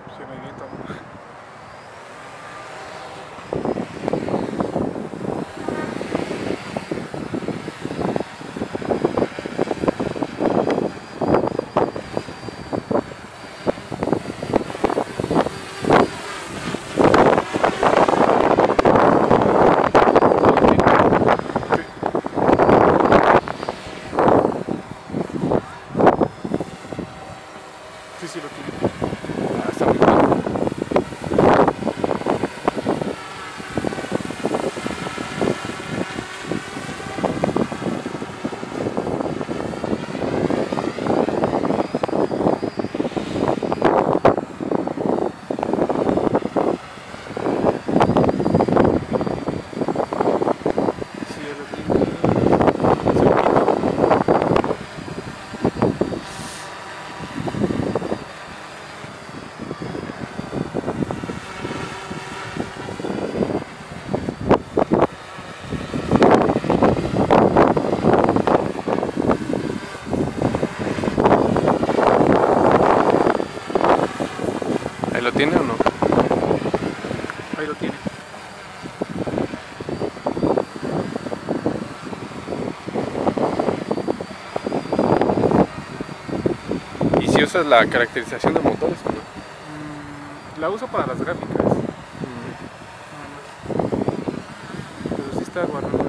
Se me viento. Sí, sí lo tiene. Ah, está muy bueno. Sí, ya lo tiene. Segundito. ¿Ahí lo tiene o no? Ahí lo tiene. ¿Y si usas la caracterización de motores o no? La uso para las gráficas. Mm. Nada más. Pero sí está guardando.